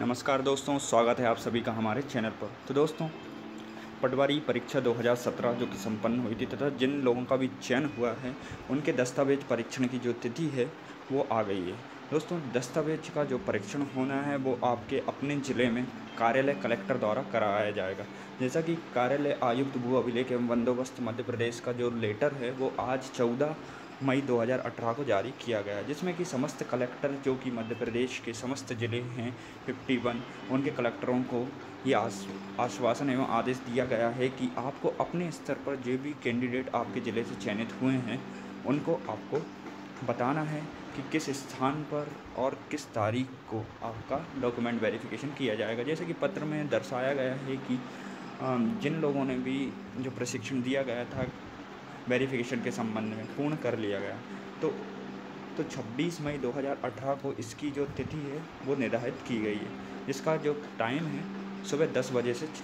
नमस्कार दोस्तों, स्वागत है आप सभी का हमारे चैनल पर। तो दोस्तों, पटवारी परीक्षा 2017 जो कि संपन्न हुई थी तथा जिन लोगों का भी चयन हुआ है उनके दस्तावेज परीक्षण की जो तिथि है वो आ गई है। दोस्तों, दस्तावेज का जो परीक्षण होना है वो आपके अपने ज़िले में कार्यालय कलेक्टर द्वारा कराया जाएगा। जैसा कि कार्यालय आयुक्त भू अभिलेख एवं बंदोबस्त मध्य प्रदेश का जो लेटर है वो आज 14 मई 2018 को जारी किया गया है, जिसमें कि समस्त कलेक्टर जो कि मध्य प्रदेश के समस्त ज़िले हैं 51, उनके कलेक्टरों को ये आश्वासन एवं आदेश दिया गया है कि आपको अपने स्तर पर जो भी कैंडिडेट आपके ज़िले से चयनित हुए हैं उनको आपको बताना है कि किस स्थान पर और किस तारीख को आपका डॉक्यूमेंट वेरिफिकेशन किया जाएगा। जैसे कि पत्र में दर्शाया गया है कि जिन लोगों ने भी जो प्रशिक्षण दिया गया था वेरिफिकेशन के संबंध में पूर्ण कर लिया गया, तो 26 मई 2018 को इसकी जो तिथि है वो निर्धारित की गई है, जिसका जो टाइम है सुबह 10 बजे से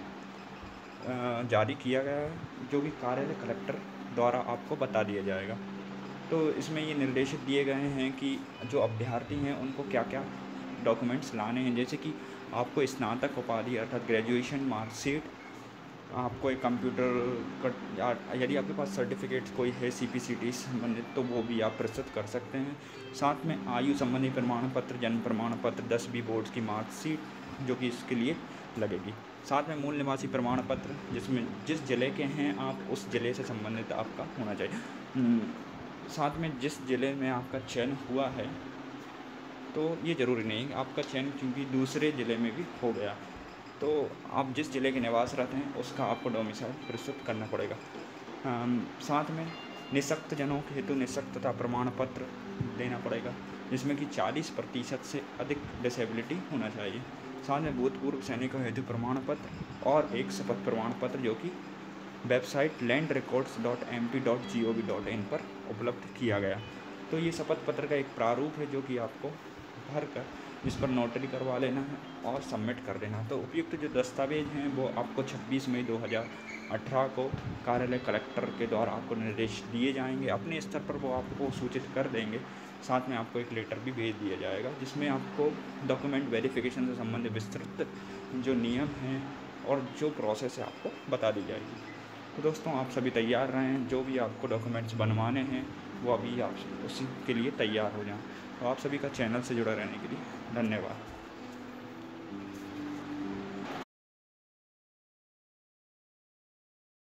जारी किया गया है, जो कि कार्यालय कलेक्टर द्वारा आपको बता दिया जाएगा। तो इसमें ये निर्देशित दिए गए हैं कि जो अभ्यर्थी हैं उनको क्या क्या डॉक्यूमेंट्स लाने हैं, जैसे कि आपको स्नातक उपाधि अर्थात ग्रेजुएशन मार्कशीट, आपको एक कंप्यूटर का, यदि आपके पास सर्टिफिकेट कोई है CPCT संबंधित तो वो भी आप प्रस्तुत कर सकते हैं। साथ में आयु संबंधी प्रमाण पत्र, जन्म प्रमाण पत्र, 10वीं बोर्ड की मार्कशीट जो कि इसके लिए लगेगी। साथ में मूल निवासी प्रमाण पत्र, जिसमें जिस ज़िले के हैं आप उस ज़िले से संबंधित आपका होना चाहिए। साथ में जिस ज़िले में आपका चयन हुआ है, तो ये ज़रूरी नहीं आपका चयन क्योंकि दूसरे ज़िले में भी हो गया, तो आप जिस ज़िले के निवासरत हैं उसका आपको डोमिसाइल प्रस्तुत करना पड़ेगा। साथ में निःशक्त जनों के हेतु निःशक्तता प्रमाण पत्र देना पड़ेगा, जिसमें कि 40% से अधिक डिसेबिलिटी होना चाहिए। साथ में भूतपूर्व सैनिकों हेतु प्रमाण पत्र और एक शपथ प्रमाण पत्र जो कि वेबसाइट landrecords.mp.gov.in पर उपलब्ध किया गया। तो ये शपथ पत्र का एक प्रारूप है जो कि आपको भर कर इस पर नोटरी करवा लेना है और सबमिट कर देना। तो उपयुक्त जो दस्तावेज हैं वो आपको 26 मई 2018 को कार्यालय कलेक्टर के द्वारा आपको निर्देश दिए जाएंगे। अपने स्तर पर वो आपको सूचित कर देंगे। साथ में आपको एक लेटर भी भेज दिया जाएगा जिसमें आपको डॉक्यूमेंट वेरिफिकेशन से संबंधित विस्तृत जो नियम हैं और जो प्रोसेस है आपको बता दी जाएगी। तो दोस्तों, आप सभी तैयार रहें, जो भी आपको डॉक्यूमेंट्स बनवाने हैं वो अभी आप उसी के लिए तैयार हो जाएं। तो आप सभी का चैनल से जुड़े रहने के लिए धन्यवाद।